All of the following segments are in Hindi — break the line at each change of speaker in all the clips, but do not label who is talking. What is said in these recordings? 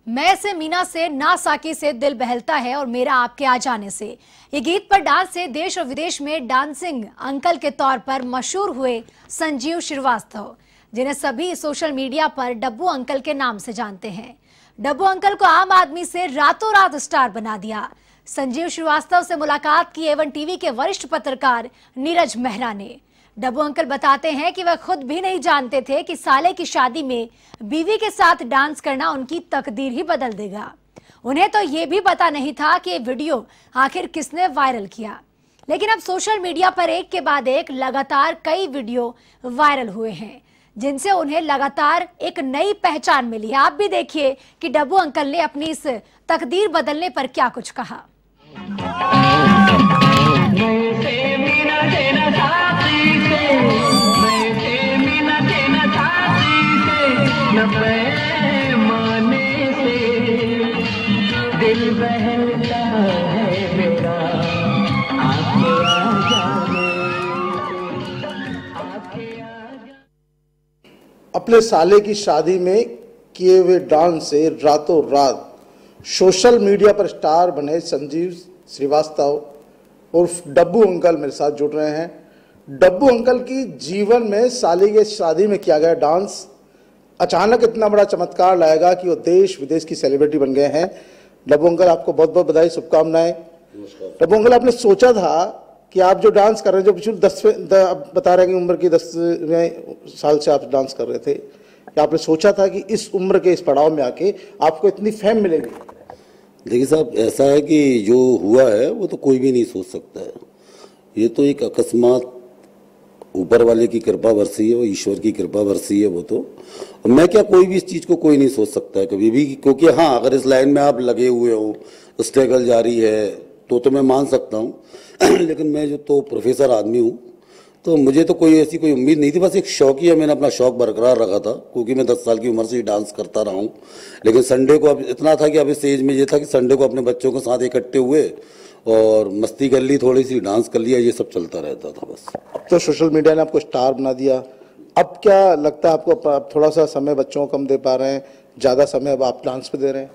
मैं से मीना से ना साकी से दिल बहलता है और मेरा आपके आ जाने से। ये गीत पर डांस से देश और विदेश में डांसिंग अंकल के तौर पर मशहूर हुए संजीव श्रीवास्तव, जिन्हें सभी सोशल मीडिया पर डब्बू अंकल के नाम से जानते हैं। डब्बू अंकल को आम आदमी से रातों रात स्टार बना दिया। संजीव श्रीवास्तव से मुलाकात की A1 टीवी के वरिष्ठ पत्रकार नीरज मेहरा ने। डब्बू अंकल बताते हैं कि वह खुद भी नहीं जानते थे कि साले की शादी में बीवी के साथ डांस करना उनकी तकदीर ही बदल देगा। उन्हें तो ये भी पता नहीं था कि ये वीडियो आखिर किसने वायरल किया, लेकिन अब सोशल मीडिया पर एक के बाद एक लगातार कई वीडियो वायरल हुए हैं, जिनसे उन्हें लगातार एक नई पहचान मिली है। आप भी देखिए कि डब्बू अंकल ने अपनी इस तकदीर बदलने पर क्या कुछ कहा।
दिल बहलता है मेरा,
अपने साले की शादी में किए हुए डांस से रातों रात सोशल मीडिया पर स्टार बने संजीव श्रीवास्तव उर्फ डब्बू अंकल मेरे साथ जुड़ रहे हैं। डब्बू अंकल की जीवन में साले की शादी में किया गया डांस अचानक इतना बड़ा चमत्कार लाएगा कि वो देश विदेश की सेलिब्रिटी बन गए हैं। डब्बू अंकल, आपको बहुत बहुत बधाई, शुभकामनाएं। डब्बू अंकल, आपने सोचा था कि आप जो डांस कर रहे हैं, जो पिछले आप बता रहे हैं कि उम्र की 10वें साल से आप डांस कर रहे थे, कि आपने सोचा था कि इस उम्र के इस पड़ाव में आके आपको इतनी फेम मिलेगी?
देखिए साहब, ऐसा है कि जो हुआ है वो तो कोई भी नहीं सोच सकता है। ये तो एक अकस्मात ऊपर वाले की कृपा बरसी है, वो ईश्वर की कृपा बरसी है। वो तो मैं क्या, कोई भी इस चीज़ को कोई नहीं सोच सकता है कभी भी, क्योंकि हाँ, अगर इस लाइन में आप लगे हुए हो, स्ट्रगल जारी है, तो मैं मान सकता हूँ। लेकिन मैं जो तो प्रोफेसर आदमी हूँ, तो मुझे तो कोई ऐसी कोई उम्मीद नहीं थी। बस एक शौक ही है, मैंने अपना शौक बरकरार रखा था, क्योंकि मैं 10 साल की उम्र से ही डांस करता रहा हूँ। लेकिन संडे को अब इतना था कि अब इस एज में ये था कि संडे को अपने बच्चों के साथ इकट्ठे हुए और मस्ती कर ली, थोड़ी सी डांस कर लिया, ये सब चलता रहता था बस।
तो सोशल मीडिया ने आपको स्टार बना दिया। अब क्या लगता है आपको, आप थोड़ा सा समय बच्चों को कम दे पा रहे हैं, ज़्यादा समय अब आप डांस पे दे रहे हैं?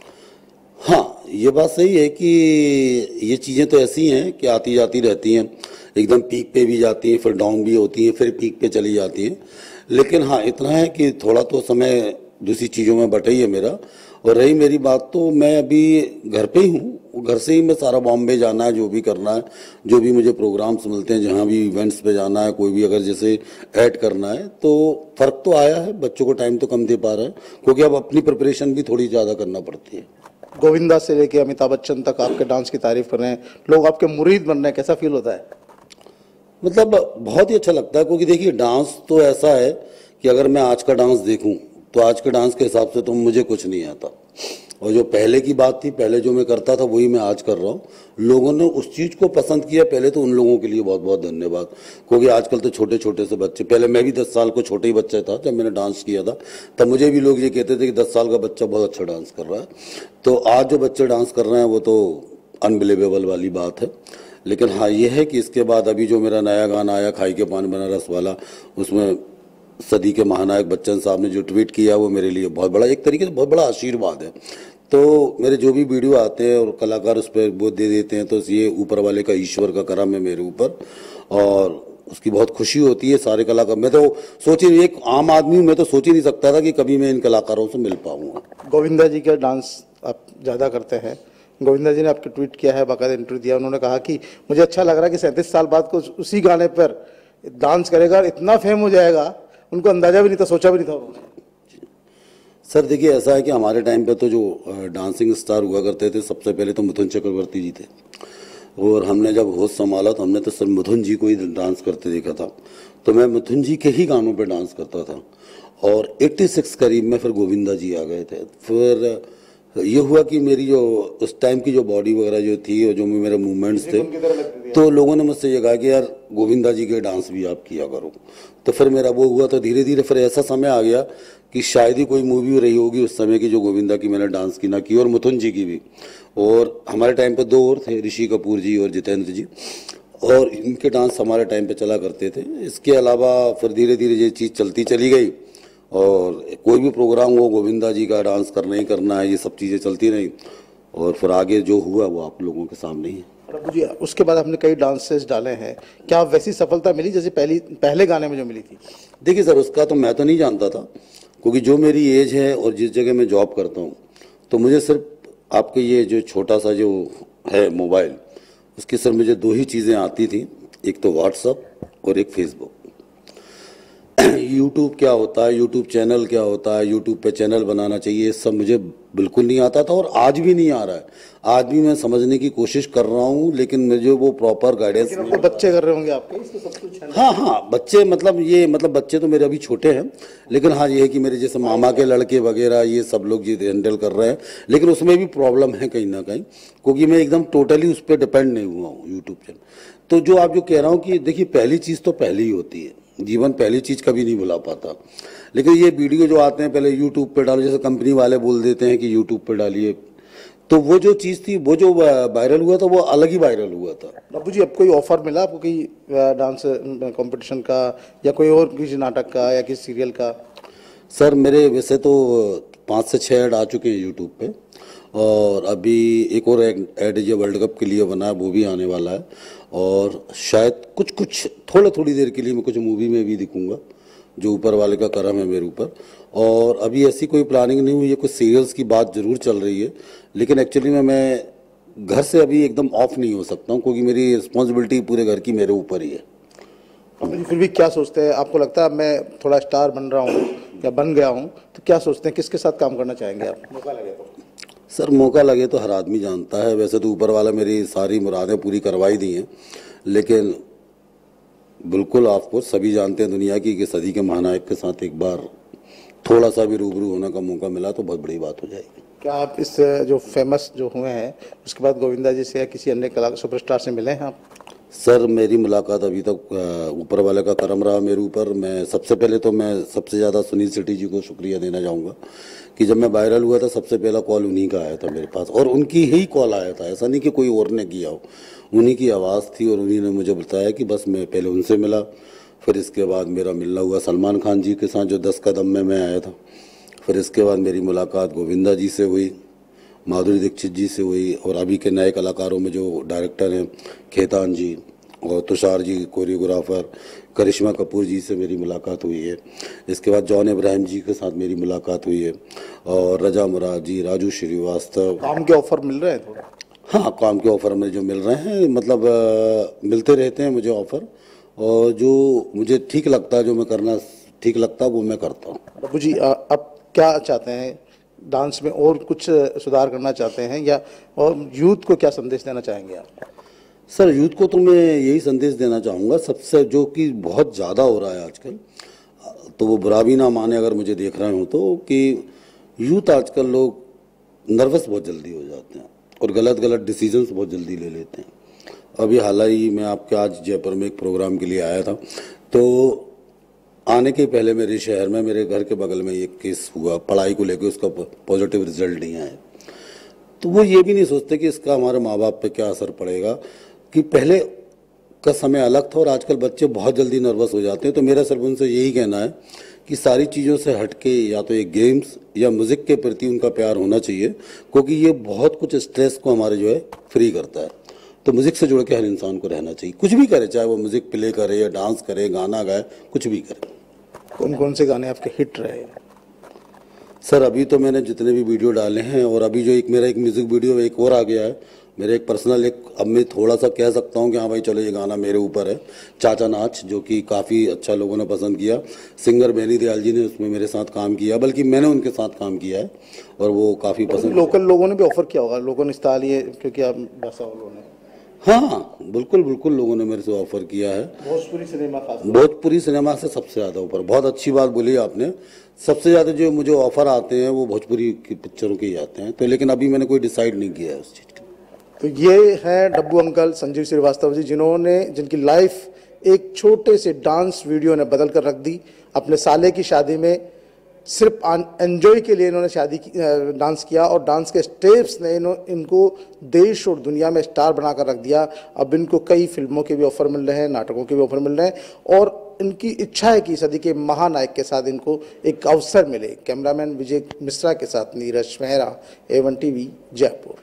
हाँ, ये बात सही है कि ये चीज़ें तो ऐसी हैं कि आती जाती रहती हैं, एकदम पीक पे भी जाती हैं, फिर डाउन भी होती हैं, फिर पीक पे चली जाती हैं। लेकिन हाँ, इतना है कि थोड़ा तो समय दूसरी चीज़ों में बटा ही है मेरा। और रही मेरी बात, तो मैं अभी घर पे ही हूँ, घर से ही मैं सारा बॉम्बे जाना है, जो भी करना है, जो भी मुझे प्रोग्राम्स मिलते हैं, जहाँ भी इवेंट्स पे जाना है, कोई भी अगर जैसे ऐड करना है, तो फ़र्क तो आया है। बच्चों को टाइम तो कम दे पा रहे हैं, क्योंकि अब अपनी प्रिपरेशन भी थोड़ी ज़्यादा करना पड़ती है।
गोविंदा से लेके अमिताभ बच्चन तक आपके डांस की तारीफ कर रहे हैं, लोग आपके मुरीद बन रहे हैं, कैसा फील होता है?
मतलब बहुत ही अच्छा लगता है, क्योंकि देखिए डांस तो ऐसा है कि अगर मैं आज का डांस देखूं तो आज के डांस के हिसाब से तो मुझे कुछ नहीं आता, और जो पहले की बात थी, पहले जो मैं करता था वही मैं आज कर रहा हूँ। लोगों ने उस चीज़ को पसंद किया, पहले तो उन लोगों के लिए बहुत बहुत धन्यवाद। क्योंकि आजकल तो छोटे छोटे से बच्चे, पहले मैं भी 10 साल को छोटे ही बच्चा था जब मैंने डांस किया था, तब मुझे भी लोग ये कहते थे कि 10 साल का बच्चा बहुत अच्छा डांस कर रहा है। तो आज जो बच्चे डांस कर रहे हैं वो तो अनबिलीवेबल वाली बात है। लेकिन हाँ, ये है कि इसके बाद अभी जो मेरा नया गाना आया, खाई के पान बनारस वाला, उसमें सदी के महानायक बच्चन साहब ने जो ट्वीट किया, वो मेरे लिए बहुत बड़ा, एक तरीके से बहुत बड़ा आशीर्वाद है। तो मेरे जो भी वीडियो आते हैं और कलाकार उस पर वो दे देते हैं, तो ये ऊपर वाले का, ईश्वर का करम है मेरे ऊपर, और उसकी बहुत खुशी होती है। सारे कलाकार, मैं तो सोच ही, एक आम आदमी हूँ, मैं तो सोच ही नहीं सकता था कि कभी मैं इन कलाकारों से मिल पाऊंगा।
गोविंदा जी का डांस आप ज़्यादा करते हैं। गोविंदा जी ने आपके ट्वीट किया है, बाकायदा इंटरव्यू दिया, उन्होंने कहा कि मुझे अच्छा लग रहा है कि 37 साल बाद को उसी गाने पर डांस करेगा, इतना फेम हो जाएगा, उनको अंदाजा भी नहीं था, सोचा भी नहीं था उन्होंने।
सर देखिए, ऐसा है कि हमारे टाइम पे तो जो डांसिंग स्टार हुआ करते थे, सबसे पहले तो मिथुन चक्रवर्ती जी थे, और हमने जब होश संभाला तो हमने तो सर मिथुन जी को ही डांस करते देखा था। तो मैं मिथुन जी के ही गानों पे डांस करता था, और 86 करीब में फिर गोविंदा जी आ गए थे। फिर ये हुआ कि मेरी जो उस टाइम की जो बॉडी वगैरह जो थी, और जो मेरे मूवमेंट्स थे, तो लोगों ने मुझसे ये कहा कि यार गोविंदा जी के डांस भी आप किया करो। तो फिर मेरा वो हुआ, तो धीरे धीरे फिर ऐसा समय आ गया कि शायद ही कोई मूवी रही होगी उस समय की जो गोविंदा की मैंने डांस की ना की, और मिथुन जी की भी। और हमारे टाइम पे 2 और थे, ऋषि कपूर जी और जितेंद्र जी, और इनके डांस हमारे टाइम पे चला करते थे। इसके अलावा फिर धीरे धीरे ये चीज़ चलती चली गई, और कोई भी प्रोग्राम हो गोविंदा जी का डांस करना ही करना है, ये सब चीज़ें चलती रही और फिर आगे जो हुआ वो आप लोगों के सामने ही है।
प्रभु जी, उसके बाद आपने कई डांसेस डाले हैं, क्या वैसी सफलता मिली जैसे पहले गाने में जो मिली थी?
देखिए सर, उसका तो मैं तो नहीं जानता था, क्योंकि जो मेरी एज है और जिस जगह मैं जॉब करता हूँ, तो मुझे सिर्फ आपके ये जो छोटा सा जो है मोबाइल, उसकी सर मुझे दो ही चीज़ें आती थी, एक तो व्हाट्सअप और एक फेसबुक। यूट्यूब क्या होता है, यूट्यूब चैनल क्या होता है, यूट्यूब पे चैनल बनाना चाहिए, ये सब मुझे बिल्कुल नहीं आता था और आज भी नहीं आ रहा है। आज भी मैं समझने की कोशिश कर रहा हूँ, लेकिन मुझे वो प्रॉपर गाइडेंस नहीं।
बच्चे कर रहे होंगे आपके इसको सब कुछ?
हाँ, बच्चे मतलब बच्चे तो मेरे अभी छोटे हैं, लेकिन हाँ ये है कि मेरे जैसे मामा के लड़के वगैरह ये सब लोग जी हैंडल कर रहे हैं, लेकिन उसमें भी प्रॉब्लम है कहीं ना कहीं, क्योंकि मैं एकदम टोटली उस पर डिपेंड नहीं हुआ हूँ यूट्यूब चैनल। तो जो आप जो कह रहा हूँ कि देखिए पहली चीज़ तो पहली ही होती है, जीवन पहली चीज़ कभी नहीं भुला पाता, लेकिन ये वीडियो जो आते हैं पहले यूट्यूब पे डालो, जैसे कंपनी वाले बोल देते हैं कि यूट्यूब पे डालिए, तो वो जो चीज़ थी वो जो वायरल हुआ था वो अलग ही वायरल हुआ था।
बाबू जी, अब कोई ऑफर मिला आपको कोई डांस कंपटीशन का या कोई और किसी नाटक का या किसी सीरियल का?
सर मेरे वैसे तो 5 से 6 ऐड आ चुके हैं यूट्यूब पे, और अभी एक और ऐड ये वर्ल्ड कप के लिए बना है, वो भी आने वाला है, और शायद कुछ थोड़ी देर के लिए मैं कुछ मूवी में भी दिखूंगा, जो ऊपर वाले का करम है मेरे ऊपर। और अभी ऐसी कोई प्लानिंग नहीं हुई है, कुछ सीरियल्स की बात जरूर चल रही है, लेकिन एक्चुअली में मैं घर से अभी एकदम ऑफ नहीं हो सकता हूँ, क्योंकि मेरी रिस्पॉन्सिबिलिटी पूरे घर की मेरे ऊपर ही है।
फिर भी क्या सोचते हैं, आपको लगता है मैं थोड़ा स्टार बन रहा हूँ या बन गया हूँ, तो क्या सोचते हैं किसके साथ काम करना चाहेंगे आप? मौका लगे तो?
सर मौका लगे तो हर आदमी जानता है, वैसे तो ऊपर वाला मेरी सारी मुरादें पूरी करवाई दी हैं, लेकिन बिल्कुल आपको सभी जानते हैं दुनिया की कि सदी के महानायक के साथ एक बार थोड़ा सा भी रूबरू होने का मौका मिला तो बहुत बड़ी बात हो जाएगी।
क्या आप इस जो फेमस जो हुए हैं उसके बाद गोविंदा जी से या किसी अन्य कला सुपरस्टार से मिले हैं आप?
सर मेरी मुलाकात अभी तक ऊपर वाले का करम रहा मेरे ऊपर। मैं सबसे पहले तो मैं सबसे ज़्यादा सुनील शेट्टी जी को शुक्रिया देना चाहूँगा कि जब मैं वायरल हुआ था सबसे पहला कॉल उन्हीं का आया था मेरे पास, और उनकी ही कॉल आया था, ऐसा नहीं कि कोई और ने किया हो, उन्हीं की आवाज़ थी और उन्हीं ने मुझे बताया कि बस मैं पहले उनसे मिला, फिर इसके बाद मेरा मिलना हुआ सलमान खान जी के साथ जो 10 कदम में मैं आया था, फिर इसके बाद मेरी मुलाकात गोविंदा जी से हुई, माधुरी दीक्षित जी से हुई, और अभी के नए कलाकारों में जो डायरेक्टर हैं खेतान जी और तुषार जी कोरियोग्राफर, करिश्मा कपूर जी से मेरी मुलाकात हुई है। इसके बाद जॉन इब्राहिम जी के साथ मेरी मुलाकात हुई है, और रजा मुराद जी, राजू श्रीवास्तव।
काम के ऑफर मिल रहे हैं थोड़ा?
हाँ, काम के ऑफर मुझे जो मिल रहे हैं, मतलब मिलते रहते हैं मुझे ऑफर, और जो मुझे ठीक लगता है, जो मैं करना ठीक लगता है वो मैं करता हूँ।
बाबू जी, अब क्या चाहते हैं, डांस में और कुछ सुधार करना चाहते हैं या और यूथ को क्या संदेश देना चाहेंगे आप?
सर यूथ को तो मैं यही संदेश देना चाहूँगा, सबसे जो कि बहुत ज़्यादा हो रहा है आजकल, तो वो बुरा भी ना माने अगर मुझे देख रहे हो तो, कि यूथ आजकल लोग नर्वस बहुत जल्दी हो जाते हैं और गलत डिसीजंस बहुत जल्दी ले लेते हैं। अभी हाल ही मैं आपके आज जयपुर में एक प्रोग्राम के लिए आया था, तो आने के पहले मेरे शहर में मेरे घर के बगल में एक केस हुआ पढ़ाई को लेकर, उसका पॉजिटिव रिजल्ट नहीं आया, तो वो ये भी नहीं सोचते कि इसका हमारे माँ बाप पे क्या असर पड़ेगा, कि पहले का समय अलग था और आजकल बच्चे बहुत जल्दी नर्वस हो जाते हैं। तो मेरा सिर्फ उनसे यही कहना है कि सारी चीज़ों से हटके या तो ये गेम्स या म्यूज़िक के प्रति उनका प्यार होना चाहिए, क्योंकि ये बहुत कुछ स्ट्रेस को हमारे जो है फ्री करता है। तो म्यूज़िक से जुड़ के हर इंसान को रहना चाहिए, कुछ भी करे, चाहे वो म्यूज़िक प्ले करे या डांस करे, गाना गाए, कुछ भी करे।
कौन कौन से गाने आपके हिट रहे?
सर अभी तो मैंने जितने भी वीडियो डाले हैं, और अभी जो मेरा एक म्यूज़िक वीडियो एक और आ गया है, मेरा एक पर्सनल अब मैं थोड़ा सा कह सकता हूँ कि हाँ भाई चलो ये गाना मेरे ऊपर है, चाचा नाच, जो कि काफ़ी अच्छा लोगों ने पसंद किया। सिंगर बेनी दयाल जी ने उसमें मेरे साथ काम किया, बल्कि मैंने उनके साथ काम किया है, और वो काफ़ी पसंद।
लोकल लोगों ने भी ऑफर किया होगा, लोगों ने इस्ता लिए क्योंकि आप भाषा वालों ने?
हाँ बिल्कुल लोगों ने मेरे से ऑफर किया है।
भोजपुरी सिनेमा खास,
भोजपुरी सिनेमा से सबसे ज़्यादा ऊपर। बहुत अच्छी बात बोली आपने, सबसे ज़्यादा जो मुझे ऑफर आते हैं वो भोजपुरी की पिक्चरों के ही आते हैं, तो लेकिन अभी मैंने कोई डिसाइड नहीं किया है उस चीज़ का।
तो ये है डब्बू अंकल संजीव श्रीवास्तव जी, जिनकी लाइफ एक छोटे से डांस वीडियो ने बदल कर रख दी। अपने साले की शादी में सिर्फ एंजॉय के लिए इन्होंने डांस किया और डांस के स्टेप्स ने इनको देश और दुनिया में स्टार बनाकर रख दिया। अब इनको कई फिल्मों के भी ऑफर मिल रहे हैं, नाटकों के भी ऑफर मिल रहे हैं और इनकी इच्छा है कि सदी के महानायक के साथ इनको एक अवसर मिले। कैमरामैन विजय मिश्रा के साथ नीरज मेहरा, A1 TV, जयपुर।